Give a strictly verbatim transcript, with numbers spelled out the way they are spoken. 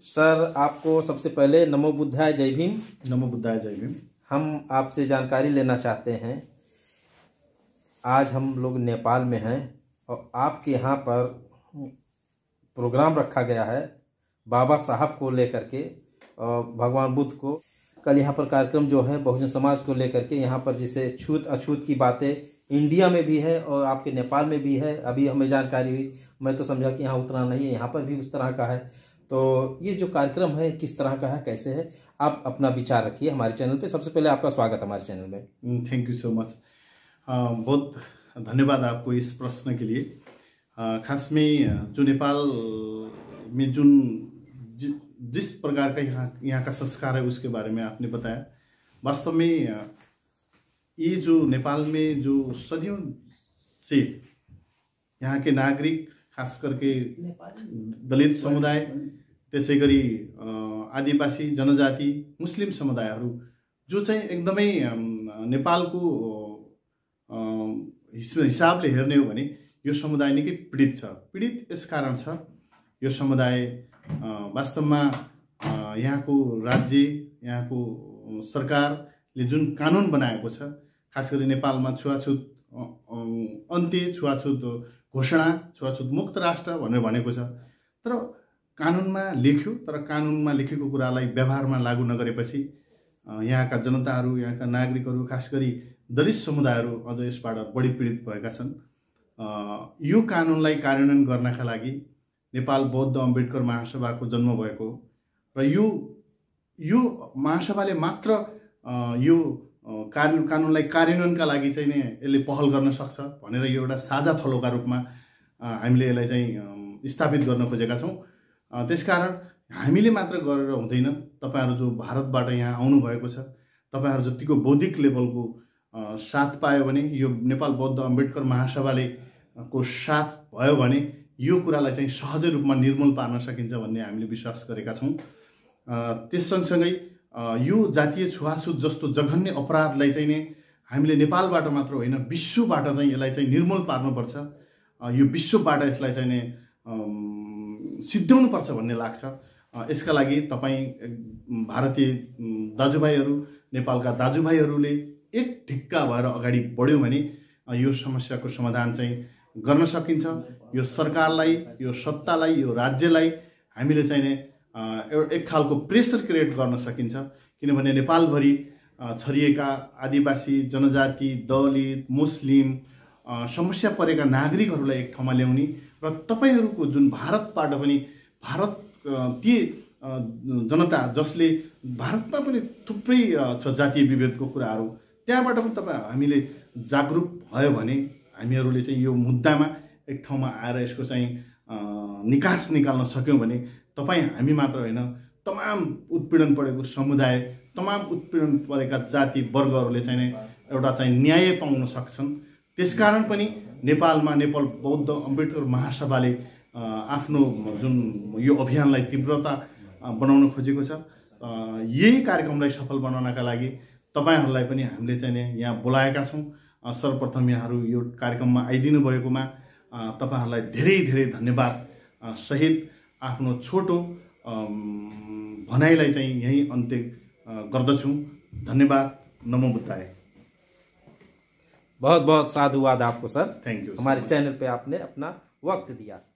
Sir, आपको सबसे पहले नमो बुद्धाय जय भीम। नमो बुद्धाय जय भीम। हम आपसे जानकारी लेना चाहते हैं। आज हम लोग नेपाल में हैं और आपके यहाँ पर प्रोग्राम रखा गया है बाबा साहब को लेकर के और भगवान बुद्ध को। कल यहाँ पर कार्यक्रम जो है बहुजन समाज को लेकर के, यहाँ पर जिसे छूत अछूत की बातें इंडिया में भी है और आपके नेपाल में भी है। अभी हमें जानकारी हुई, मैं तो समझा कि यहाँ उतना नहीं है, यहाँ पर भी उस तरह का है। तो ये जो कार्यक्रम है किस तरह का है, कैसे है, आप अपना विचार रखिए हमारे चैनल पे। सबसे पहले आपका स्वागत है हमारे चैनल में। Thank you so much. बहुत धन्यवाद आपको इस प्रश्न के लिए। खास में जो नेपाल में जुन जि, जिस प्रकार का यहाँ यहाँ का संस्कार है उसके बारे में आपने बताया। वास्तव में ये जो नेपाल में जो सदियों से यहाँ के नागरिक, खास करके दलित समुदाय, त्यसै गरी आदिवासी जनजाति, मुस्लिम समुदायहरू जो चाहिँ एकदमै नेपालको हिसाबले हेर्ने हो भने यो समुदाय निकै पीडित छ। पीडित यस कारण छ, यो समुदाय वास्तवमा यहाँको राज्य, यहाँको सरकारले जुन कानुन बनाएको छ, खास गरी नेपालमा छुवाछुत अन्त्य, छुवाछुत घोषणा, छुवाछुत मुक्त राष्ट्र भनेर भनेको छ। तर कानुनमा लेख्यो, तर कानुनमा लेखेको कुरालाई व्यवहारमा लागू नगरेपछि यहाँका जनताहरू, यहाँका नागरिकहरू, खास गरी दलित समुदायहरू अझ यसबाट बढी पीडित भएका छन्। यो कानुनलाई कार्यान्वयन गर्नका लागि नेपाल बौद्ध अम्बेडकर महासभाको जन्म भएको र यो यो महासभाले मात्र यो कानुन कानुनलाई कार्यान्वयनका लागि चाहिँ नै यसले पहल गर्न सक्छ भनेर यो एउटा साझा थलोका रूपमा हामीले यसलाई चाहिँ स्थापित गर्न खोजेका छौँ। त्यसकारण हामीले मात्र गरेर हुँदैन। तपाईँहरू जो भारतबाट यहाँ आउनुभएको छ, तपाईँहरू जतिको बौद्धिक लेभलको साथ पायो भने, यो नेपाल बौद्ध अम्बेडकर महासभाले को साथ भयो भने यो कुरालाई चाहिँ सहजै रूपमा निर्मूल पार्न सकिन्छ भन्ने हामीले विश्वास गरेका छौँ। त्यस सँगसँगै यो जातीय छुवाछुत जस्तो जघन्य अपराधलाई चाहिँ नै हामीले नेपालबाट मात्र होइन, विश्वबाट चाहिँ यसलाई चाहिँ निर्मूल पार्नुपर्छ। यो विश्वबाट यसलाई चाहिँ नै सिद्ध्याउनुपर्छ भन्ने लाग्छ। यसका लागि तपाईँ भारतीय दाजुभाइहरू, नेपालका दाजुभाइहरूले एक ढिक्का भएर अगाडि बढ्यो भने यो समस्याको समाधान चाहिँ गर्न सकिन्छ। यो सरकारलाई, यो सत्तालाई, यो राज्यलाई हामीले चाहिँ नै एक खालको प्रेसर क्रिएट गर्न सकिन्छ। किनभने नेपालभरि छरिएका आदिवासी जनजाति, दलित, मुस्लिम समस्या परेका नागरिकहरूलाई एक ठाउँमा ल्याउने र तपाईँहरूको जुन भारतबाट पनि, भारत ती जनता जसले भारतमा पनि थुप्रै छ जातीय विभेदको कुराहरू, त्यहाँबाट पनि तपाईँ हामीले जागरुक भयो भने हामीहरूले चाहिँ यो मुद्दामा एक ठाउँमा आएर यसको चाहिँ निकास निकाल्न सक्यौँ भने तपाईँ हामी मात्र होइन, तमाम उत्पीडन परेको समुदाय, तमाम उत्पीडन परेका जाति वर्गहरूले चाहिँ नै एउटा चाहिँ न्याय पाउन सक्छन्। त्यसकारण पनि नेपालमा नेपाल बौद्ध अम्बेडकर महासभाले आफ्नो जुन यो अभियानलाई तीव्रता बनाउन खोजेको छ। यही कार्यक्रमलाई सफल बनाउनका लागि तपाईँहरूलाई पनि हामीले चाहिँ नै यहाँ बोलाएका छौँ। सर्वप्रथम यहाँहरू यो कार्यक्रममा आइदिनु भएकोमा तपाईँहरूलाई धेरै धेरै धन्यवाद सहित आफ्नो छोटो भनाइलाई चाहिँ यही अन्त्य गर्दछु। धन्यवाद। नमो बुद्धाय। बहुत बहुत साधुवाद आपको सर। Thank you. हमारे चैनल पे आपने अपना वक्त दिया।